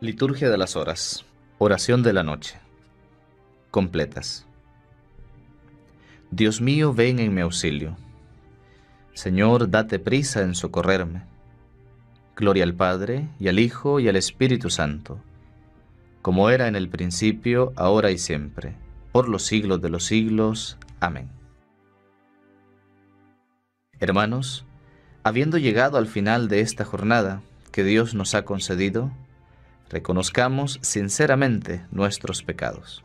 Liturgia de las horas. Oración de la noche. Completas. Dios mío, ven en mi auxilio. Señor, date prisa en socorrerme. Gloria al Padre, y al Hijo, y al Espíritu Santo, como era en el principio, ahora y siempre, por los siglos de los siglos. Amén. Hermanos, habiendo llegado al final de esta jornada que Dios nos ha concedido, reconozcamos sinceramente nuestros pecados.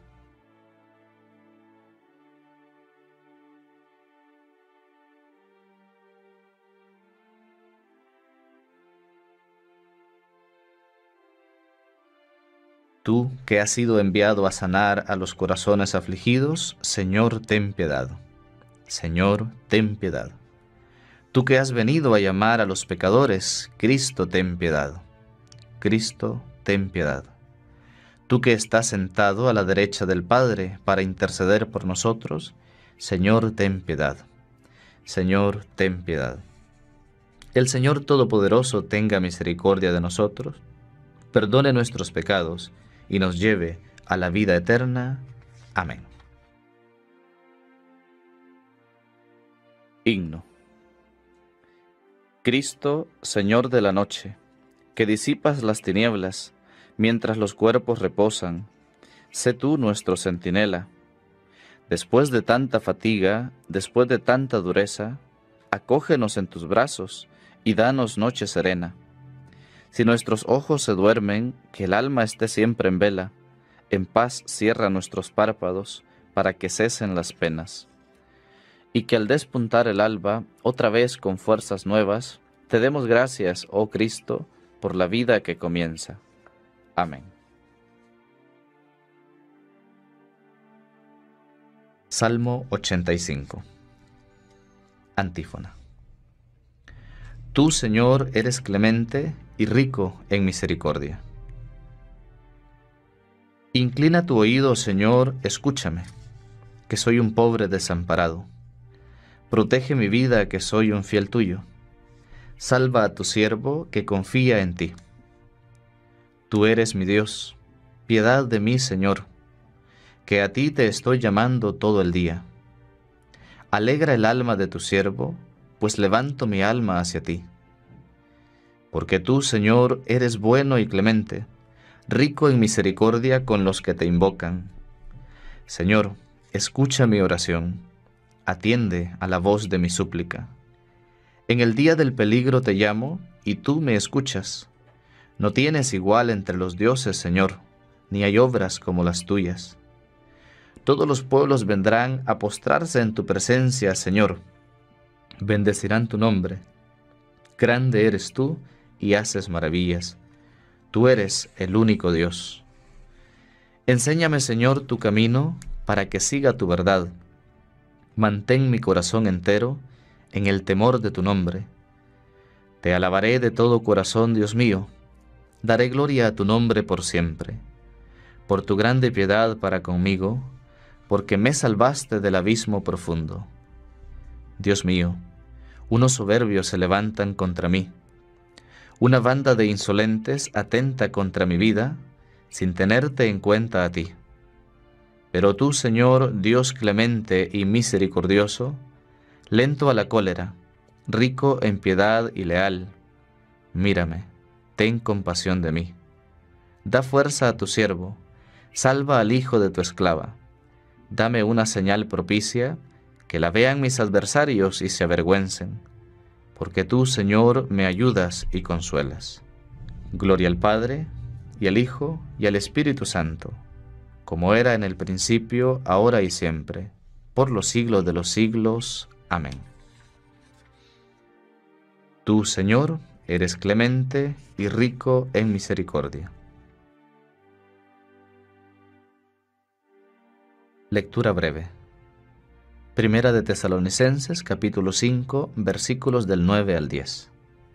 Tú, que has sido enviado a sanar a los corazones afligidos, Señor, ten piedad. Señor, ten piedad. Tú que has venido a llamar a los pecadores, Cristo, ten piedad. Cristo, ten piedad. Tú que estás sentado a la derecha del Padre para interceder por nosotros, Señor, ten piedad. Señor, ten piedad. El Señor Todopoderoso tenga misericordia de nosotros, perdone nuestros pecados y nos lleve a la vida eterna. Amén. Himno. Cristo, Señor de la noche, que disipas las tinieblas mientras los cuerpos reposan, sé tú nuestro centinela. Después de tanta fatiga, después de tanta dureza, acógenos en tus brazos y danos noche serena. Si nuestros ojos se duermen, que el alma esté siempre en vela, en paz cierra nuestros párpados para que cesen las penas. Y que al despuntar el alba, otra vez con fuerzas nuevas, te demos gracias, oh Cristo, por la vida que comienza. Amén. Salmo 85. Antífona. Tú, Señor, eres clemente y rico en misericordia. Inclina tu oído, Señor, escúchame, que soy un pobre desamparado. Protege mi vida, que soy un fiel tuyo. Salva a tu siervo, que confía en ti. Tú eres mi Dios, piedad de mí, Señor, que a ti te estoy llamando todo el día. Alegra el alma de tu siervo, pues levanto mi alma hacia ti. Porque tú, Señor, eres bueno y clemente, rico en misericordia con los que te invocan. Señor, escucha mi oración, atiende a la voz de mi súplica. En el día del peligro te llamo, y tú me escuchas. No tienes igual entre los dioses, Señor, ni hay obras como las tuyas. Todos los pueblos vendrán a postrarse en tu presencia, Señor. Bendecirán tu nombre. Grande eres tú y haces maravillas. Tú eres el único Dios. Enséñame, Señor, tu camino para que siga tu verdad. Mantén mi corazón entero en el temor de tu nombre. Te alabaré de todo corazón, Dios mío. Daré gloria a tu nombre por siempre. Por tu grande piedad para conmigo, porque me salvaste del abismo profundo. Dios mío, unos soberbios se levantan contra mí. Una banda de insolentes atenta contra mi vida, sin tenerte en cuenta a ti. Pero tú, Señor, Dios clemente y misericordioso, lento a la cólera, rico en piedad y leal, mírame, ten compasión de mí. Da fuerza a tu siervo, salva al hijo de tu esclava. Dame una señal propicia, que la vean mis adversarios y se avergüencen, porque tú, Señor, me ayudas y consuelas. Gloria al Padre, y al Hijo, y al Espíritu Santo, como era en el principio, ahora y siempre, por los siglos de los siglos. Amén. Tú, Señor, eres clemente y rico en misericordia. Lectura breve. Primera de Tesalonicenses, capítulo 5, versículos del 9 al 10.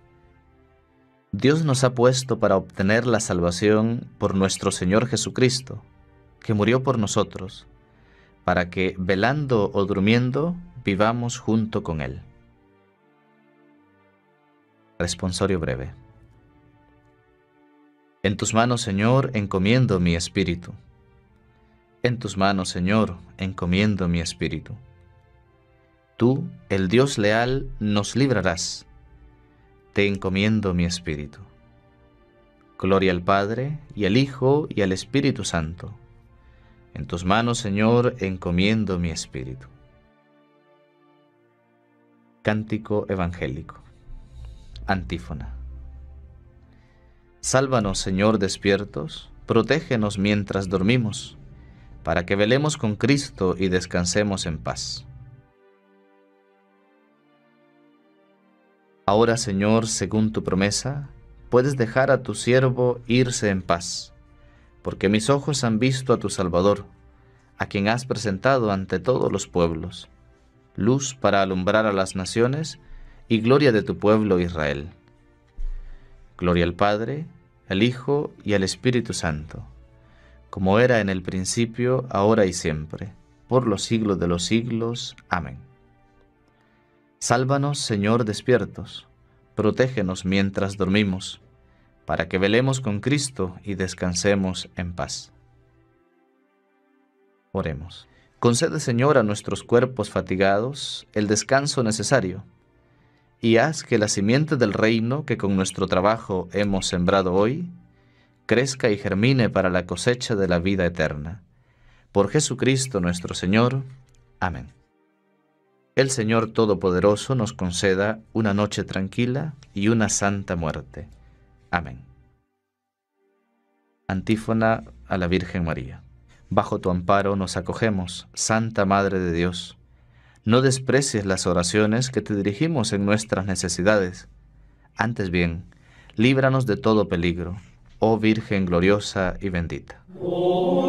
Dios nos ha puesto para obtener la salvación por nuestro Señor Jesucristo, que murió por nosotros, para que, velando o durmiendo, vivamos junto con Él. Responsorio breve. En tus manos, Señor, encomiendo mi espíritu. En tus manos, Señor, encomiendo mi espíritu. Tú, el Dios leal, nos librarás. Te encomiendo mi espíritu. Gloria al Padre, y al Hijo, y al Espíritu Santo. En tus manos, Señor, encomiendo mi espíritu. Cántico evangélico. Antífona. Sálvanos, Señor, despiertos, protégenos mientras dormimos, para que velemos con Cristo y descansemos en paz. Ahora, Señor, según tu promesa, puedes dejar a tu siervo irse en paz, porque mis ojos han visto a tu Salvador, a quien has presentado ante todos los pueblos, luz para alumbrar a las naciones y gloria de tu pueblo Israel. Gloria al Padre, al Hijo y al Espíritu Santo, como era en el principio, ahora y siempre, por los siglos de los siglos. Amén. Sálvanos, Señor, despiertos, protégenos mientras dormimos, para que velemos con Cristo y descansemos en paz. Oremos. Concede, Señor, a nuestros cuerpos fatigados el descanso necesario, y haz que la simiente del reino que con nuestro trabajo hemos sembrado hoy, crezca y germine para la cosecha de la vida eterna. Por Jesucristo nuestro Señor. Amén. El Señor Todopoderoso nos conceda una noche tranquila y una santa muerte. Amén. Antífona a la Virgen María. Bajo tu amparo nos acogemos, Santa Madre de Dios. No desprecies las oraciones que te dirigimos en nuestras necesidades. Antes bien, líbranos de todo peligro, oh Virgen gloriosa y bendita.